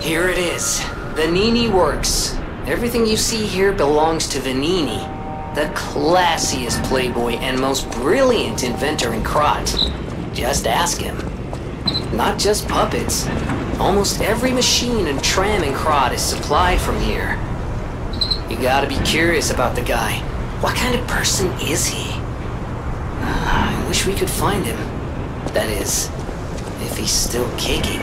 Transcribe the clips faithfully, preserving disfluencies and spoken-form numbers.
Here it is. Venini Works. Everything you see here belongs to Venini, the classiest playboy and most brilliant inventor in Krat. Just ask him. Not just puppets. Almost every machine and tram in Krat is supplied from here. You gotta be curious about the guy. What kind of person is he? I wish we could find him. That is, if he's still kicking.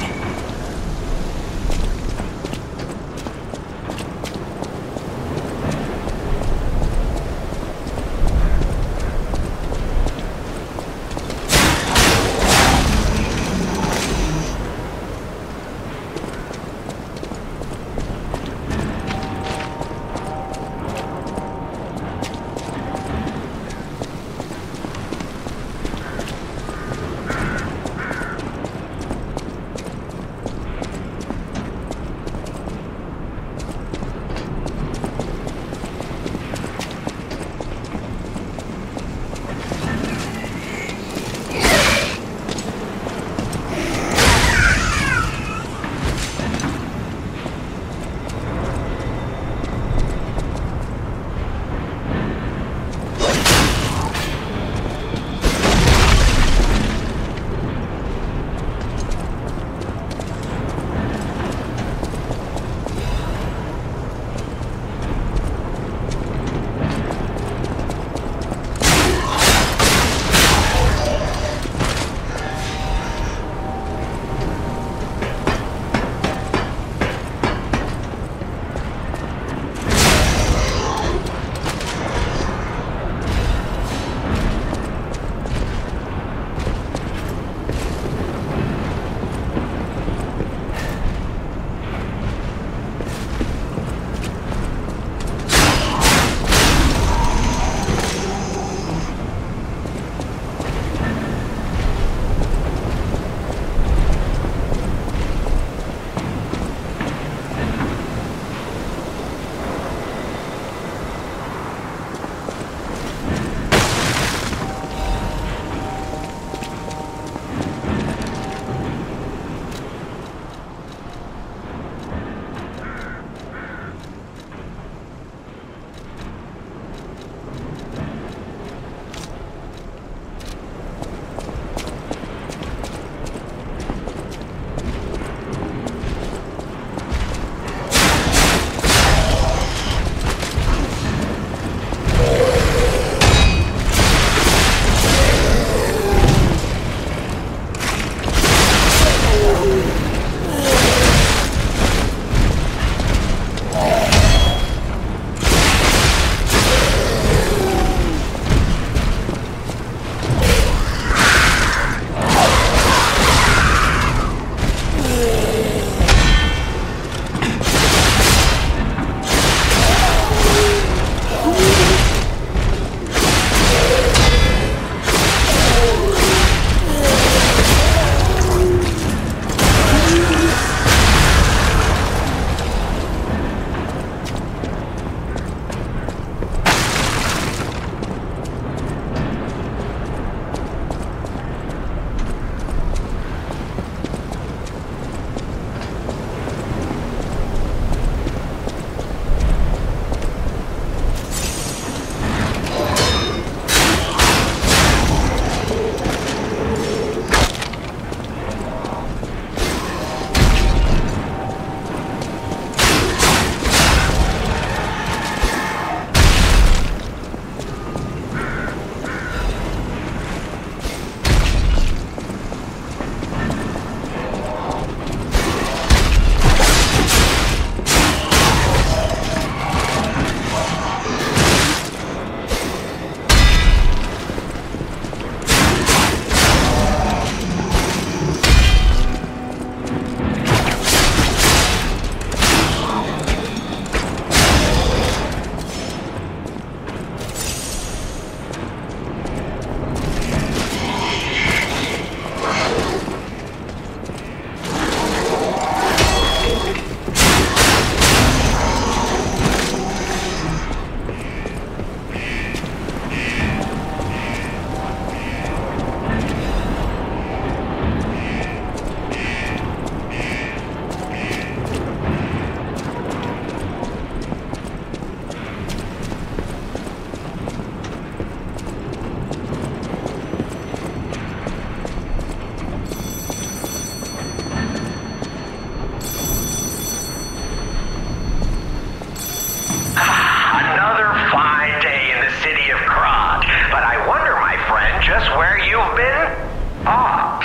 Oh.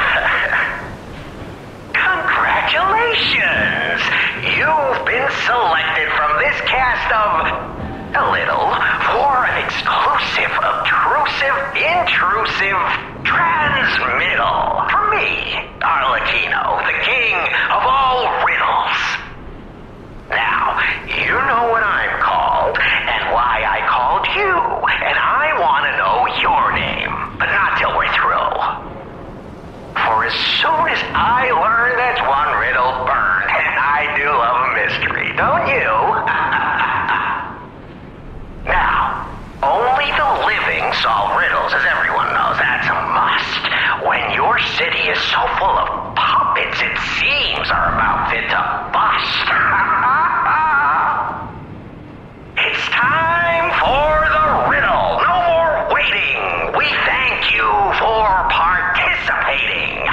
Congratulations! You've been selected from this cast of a little for an exclusive, obtrusive, intrusive transmittal from me, Arlecchino, the king of all riddles. Now, you know what I'm called and why I called you, and I want to know your name, but not till we're through. For as soon as I learn that's one riddle burned, and I do love a mystery, don't you? Now, only the living solve riddles, as everyone knows. That's a must. When your city is so full of puppets, it seems are about fit to bust. It's time for the riddle. No more waiting. We thank you for participating.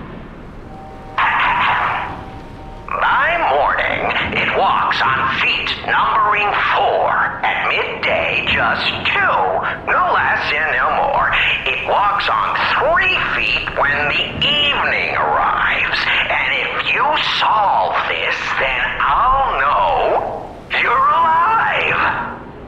By morning, it walks on feet numbering four. At midday, just two. No less and no more. It walks on three feet when the evening arrives. And if you solve this, then I'll know you're alive.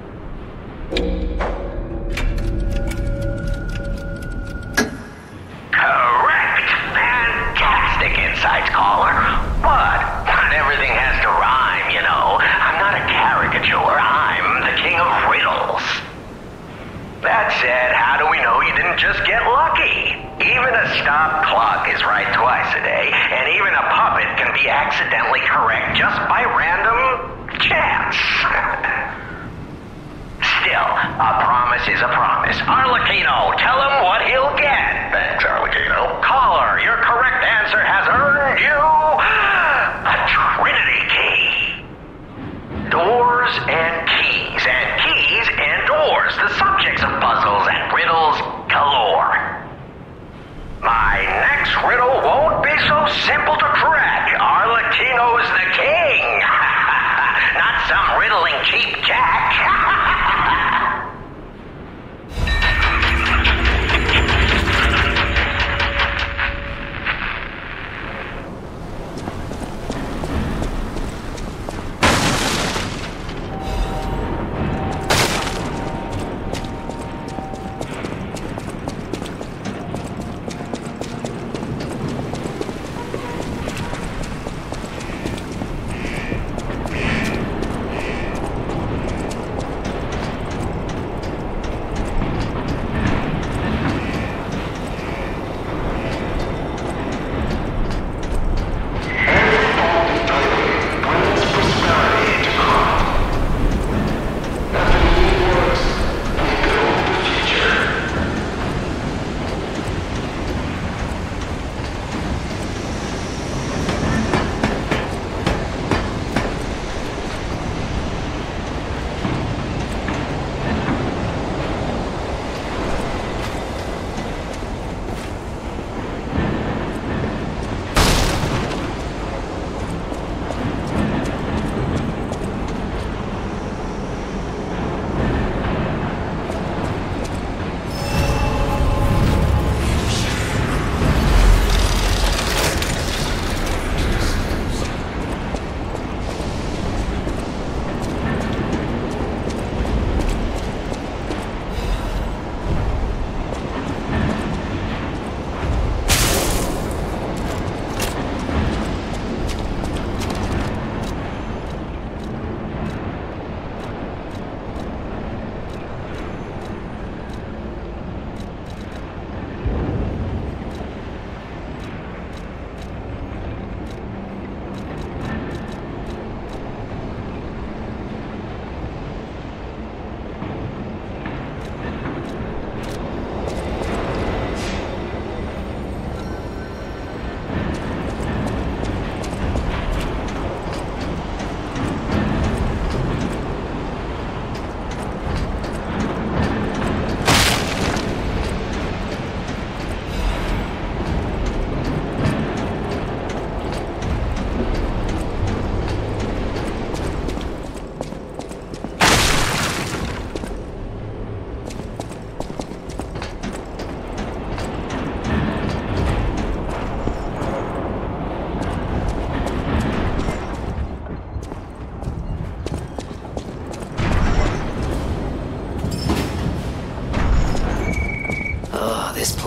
Correct. Fantastic insights, caller. But not everything has to rhyme, you know. I'm not a caricature. I'm the king of riddles. That said, how do we know you didn't just get lucky? Even a stopped clock is right twice a day, and even a puppet can be accidentally correct just by random chance. Still, a promise is a promise. Arlecchino, tell him what he'll get. Thanks, Arlecchino. Caller, your correct answer has earned you a Trinity key. Doors and keys, and keys and doors, the subjects of puzzles and riddles galore. My next riddle won't be so simple to crack. Arlecchino's the king. Not some riddling cheap jack.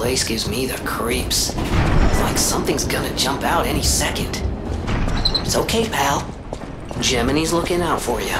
place gives me the creeps. It's like something's gonna jump out any second. It's okay, pal. Gemini's looking out for you.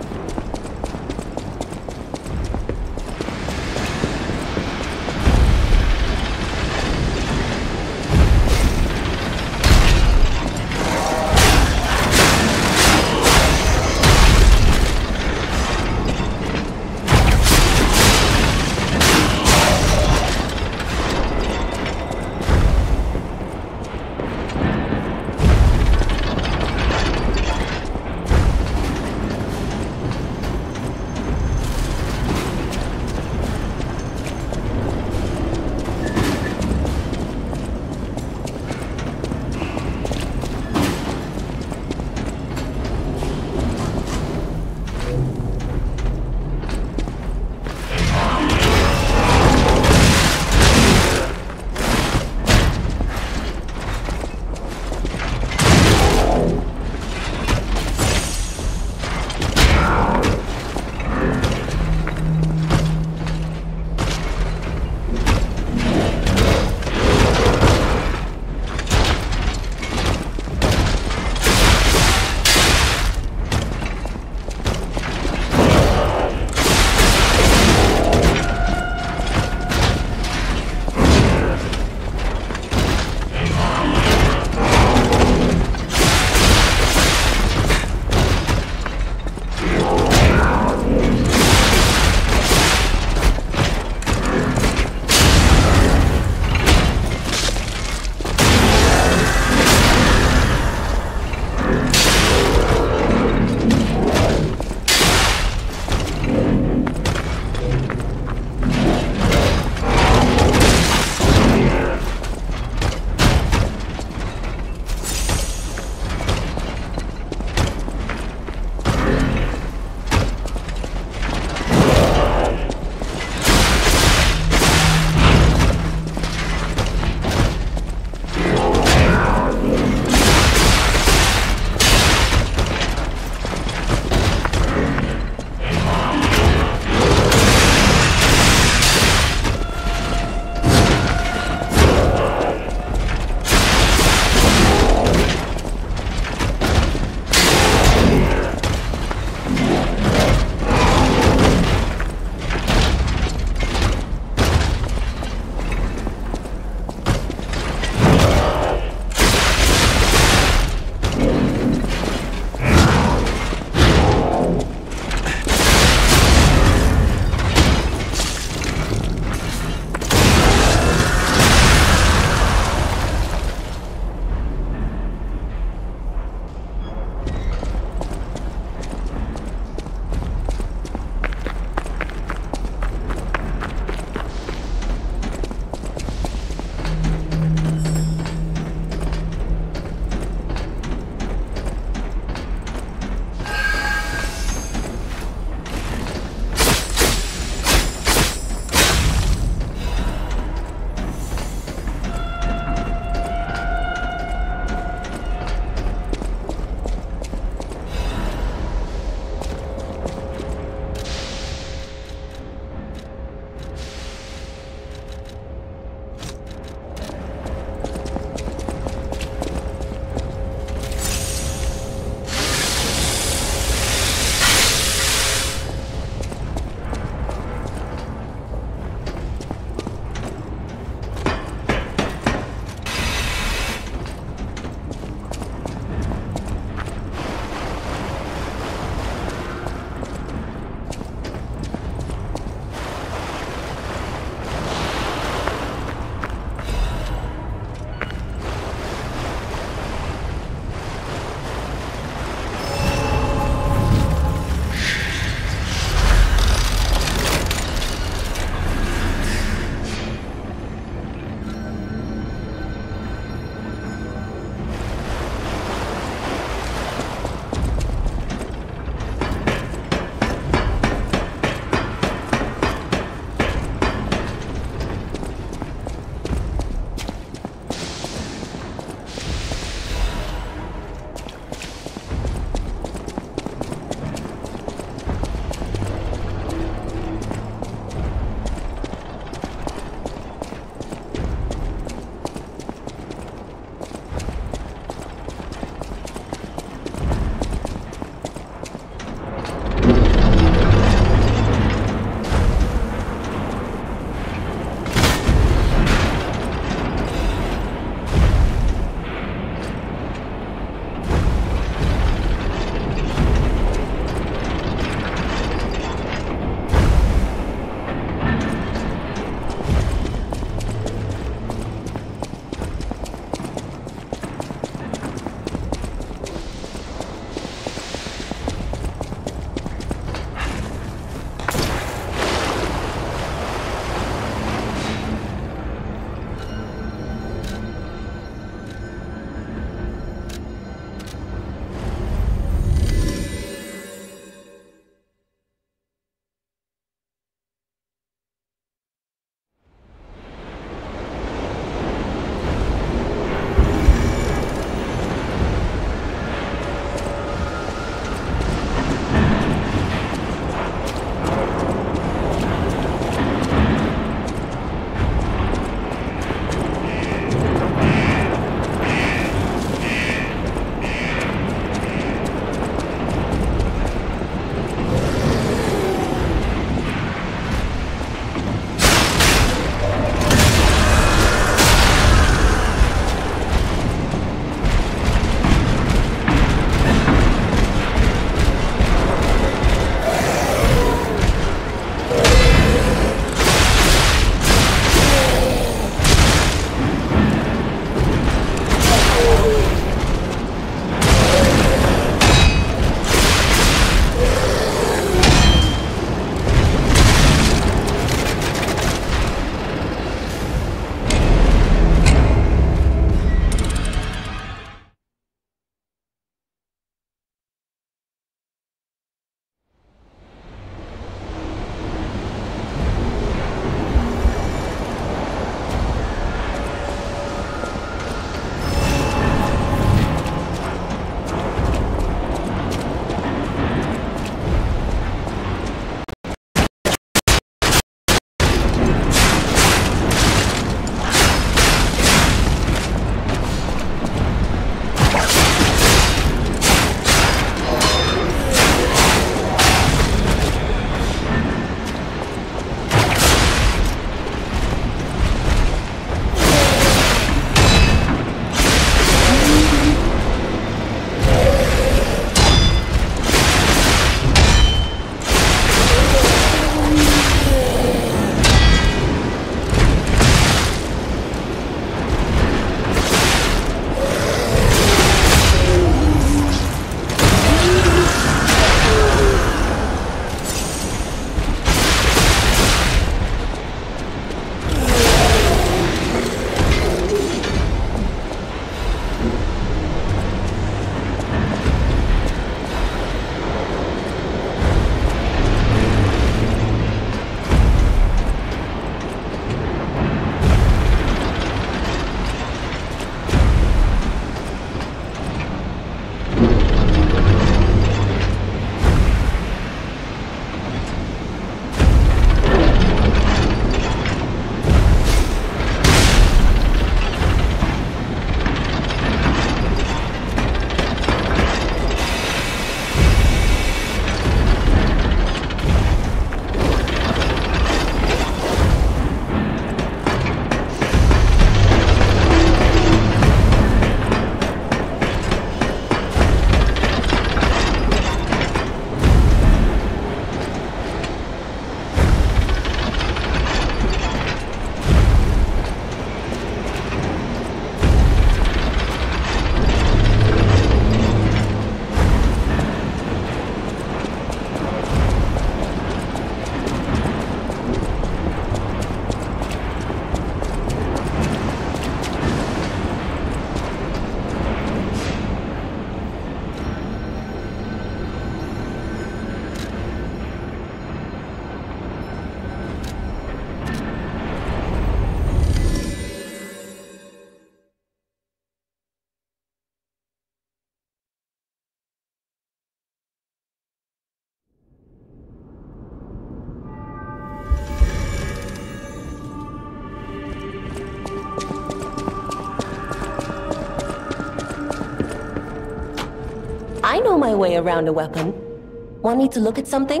I know my way around a weapon. Want me to look at something?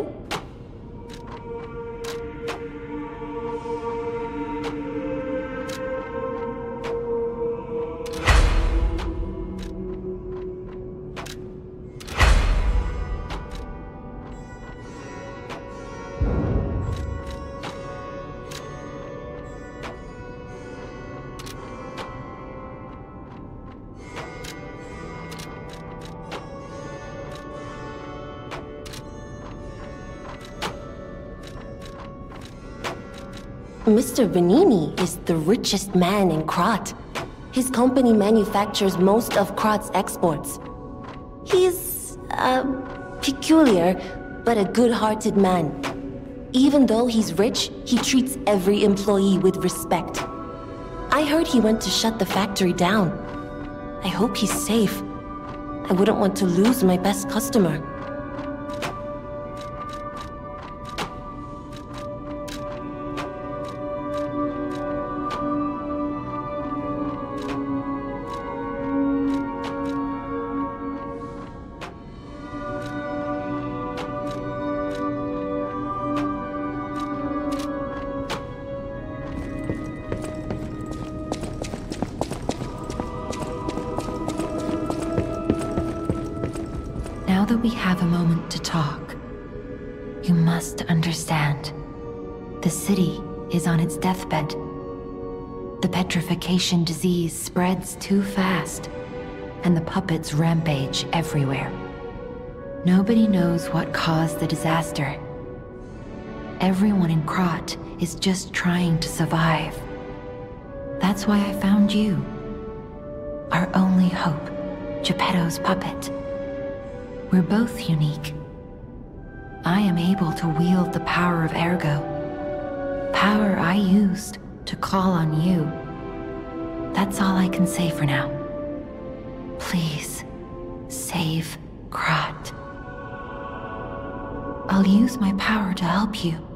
Mister Venini is the richest man in Krat. His company manufactures most of Krat's exports. He's, uh, peculiar, but a good-hearted man. Even though he's rich, he treats every employee with respect. I heard he went to shut the factory down. I hope he's safe. I wouldn't want to lose my best customer. Now that we have a moment to talk, you must understand. The city is on its deathbed. The petrification disease spreads too fast, and the puppets rampage everywhere. Nobody knows what caused the disaster. Everyone in Krat is just trying to survive. That's why I found you. Our only hope, Geppetto's puppet. We're both unique. I am able to wield the power of Ergo. Power I used to call on you. That's all I can say for now. Please, save Krat. I'll use my power to help you.